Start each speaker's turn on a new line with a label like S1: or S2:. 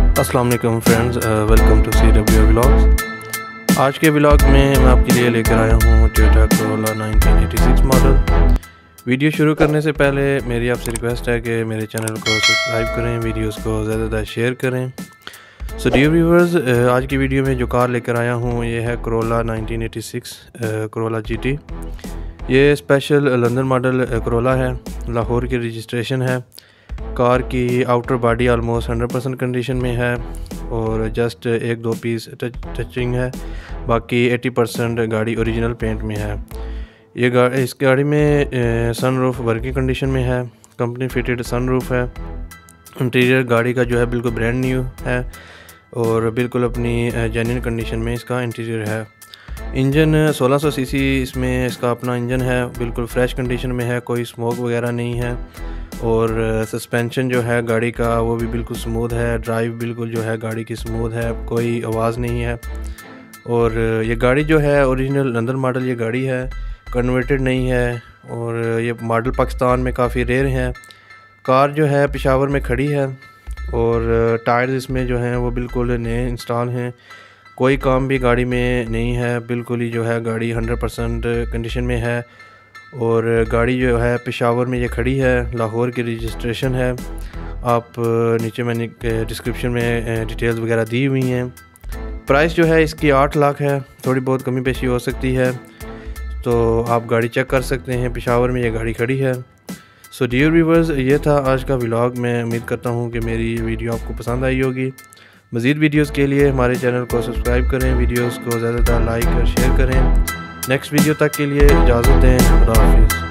S1: अस्सलाम वालेकुम friends, welcome to CW vlogs. आज के व्लॉग में मैं आपके लिए लेकर आया हूँ टोयोटा Corolla 1986 मॉडल। वीडियो शुरू करने से पहले मेरी आपसे रिक्वेस्ट है कि मेरे चैनल को सब्सक्राइब करें, वीडियोस को ज़्यादा शेयर करें। सो डियर व्यूअर्स, आज की वीडियो में जो कार लेकर आया हूँ ये है Corolla 1986 Corolla GT। ये स्पेशल लंदन मॉडल Corolla है, लाहौर की रजिस्ट्रेशन है। कार की आउटर बॉडी आलमोस्ट 100% कंडीशन में है और जस्ट एक दो पीस टचिंग है, बाकी 80% गाड़ी ओरिजिनल पेंट में है। इस गाड़ी में सनरूफ वर्किंग कंडीशन में है, कंपनी फिटेड सनरूफ है। इंटीरियर गाड़ी का जो है बिल्कुल ब्रांड न्यू है और बिल्कुल अपनी जेन्युइन कंडीशन में इसका इंटीरियर है। इंजन 1600 सीसी इसमें इसका अपना इंजन है, बिल्कुल फ्रेश कंडीशन में है, कोई स्मोक वगैरह नहीं है। और सस्पेंशन जो है गाड़ी का वो भी बिल्कुल स्मूथ है, ड्राइव बिल्कुल जो है गाड़ी की स्मूथ है, कोई आवाज़ नहीं है। और ये गाड़ी जो है ओरिजिनल लंदन मॉडल ये गाड़ी है, कन्वर्टेड नहीं है और ये मॉडल पाकिस्तान में काफ़ी रेयर है। कार जो है पेशावर में खड़ी है और टायर्स इसमें जो हैं वो बिल्कुल नए इंस्टॉल हैं, कोई काम भी गाड़ी में नहीं है, बिल्कुल ही जो है गाड़ी 100% कंडीशन में है। और गाड़ी जो है पेशावर में ये खड़ी है, लाहौर की रजिस्ट्रेशन है। आप नीचे मैंने डिस्क्रिप्शन में डिटेल्स वगैरह दी हुई हैं। प्राइस जो है इसकी 8 लाख है, थोड़ी बहुत कमी पेशी हो सकती है, तो आप गाड़ी चेक कर सकते हैं। पेशावर में ये गाड़ी खड़ी है। सो डियर व्यूअर्स, ये था आज का व्लॉग। मैं उम्मीद करता हूँ कि मेरी वीडियो आपको पसंद आई होगी। मज़ीद वीडियोस के लिए हमारे चैनल को सब्सक्राइब करें, वीडियोस को ज़्यादा लाइक और शेयर करें। नेक्स्ट वीडियो तक के लिए इजाज़त दें। खुदा हाफिज़।